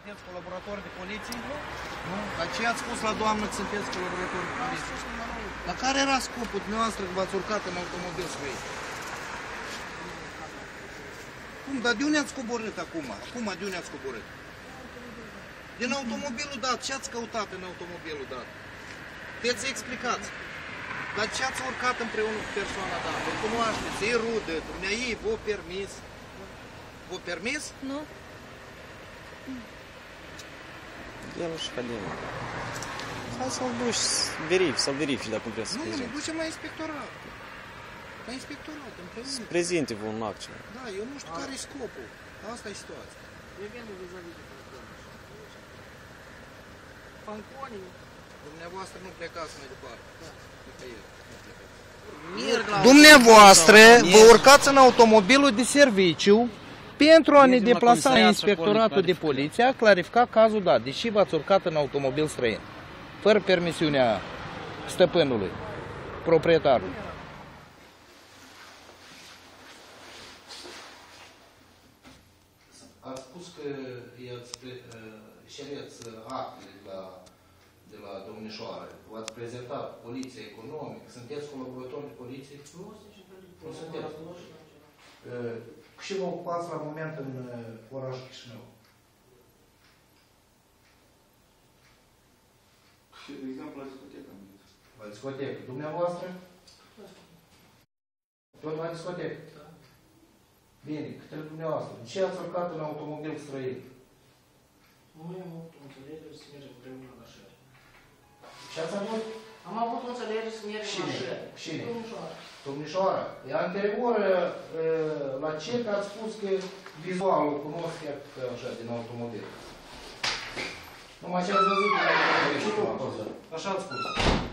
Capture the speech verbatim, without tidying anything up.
sunteți colaboratori de poliție? Nu? Dar ce ați spus la doamnă că sunteți colaboratori de poliție? Dar care era scopul dumneavoastră că v-ați urcat în automobil străin? Cum? Dar de unde ați coborât acum? Acum de unde ați coborât? Din automobilul dat. Ce ați căutat în automobilul dat? Puteți explicați. Dar ce ați urcat împreună cu persoana dată? Îl cunoașteți, e rudă, dumneai, v-o permis. V-o permis? Nu. Eu nu știu că de Hai să-l duci, verifici, să-l verifici dacă vrei să Nu, prezint. nu, ducem la inspectorat. La inspectorat, împreună. Să prezinte vă un act ceva. Da, eu nu știu care e scopul. Asta e situația. Fanconii. Dumneavoastră nu plecați mai departe. Nicăieri. Dumneavoastră vă urcați în automobilul de serviciu pentru a ne deplasa în inspectoratul de poliție, a clarifica cazul dat. Deși v-ați urcat în automobil străin, fără permisiunea stăpânului, proprietarului. Ați spus că cereți actele de la, de la domnișoară. V-ați prezentat poliția economică, sunteți colaboratori de poliție? Nu, nu sunteți. Și vă ocupați la moment în orașul Chișinău? De exemplu, la discotecă. La discotecă. Dumneavoastră? Tot la discotecă? Da. Bine, către dumneavoastră. De ce ați urcat în automobil străin? Noi am avut o înțelegere să mergem împreună la șer. Ce ați avut? Am avut o înțelegere să mergem la șer. Cine? Domnișoara. Domnișoara. E anterior la ce că ați spus că vizualul cunosc că așa din automobil. Numai ce ați văzut din automobil. Așa ați spus.